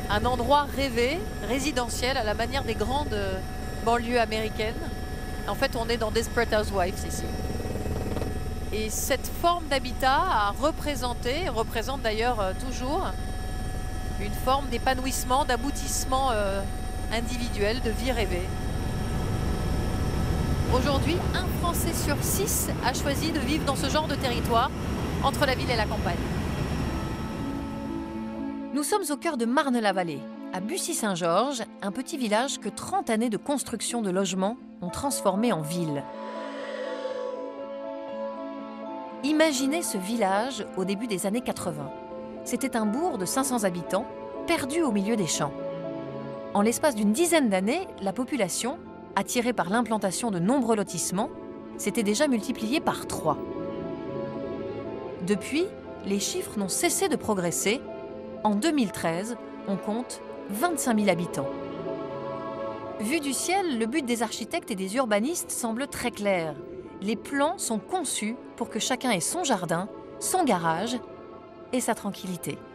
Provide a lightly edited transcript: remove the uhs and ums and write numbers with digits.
Un endroit rêvé, résidentiel, à la manière des grandes banlieues américaines. En fait, on est dans Desperate Housewives ici. Et cette forme d'habitat a représenté, représente d'ailleurs toujours, une forme d'épanouissement, d'aboutissement individuel, de vie rêvée. Aujourd'hui, un Français sur 6 a choisi de vivre dans ce genre de territoire, entre la ville et la campagne. Nous sommes au cœur de Marne-la-Vallée, à Bussy-Saint-Georges, un petit village que 30 années de construction de logements ont transformé en ville. Imaginez ce village au début des années 80. C'était un bourg de 500 habitants, perdu au milieu des champs. En l'espace d'une dizaine d'années, la population, attirée par l'implantation de nombreux lotissements, s'était déjà multipliée par 3. Depuis, les chiffres n'ont cessé de progresser. En 2013, on compte 25 000 habitants. Vu du ciel, le but des architectes et des urbanistes semble très clair. Les plans sont conçus pour que chacun ait son jardin, son garage et sa tranquillité.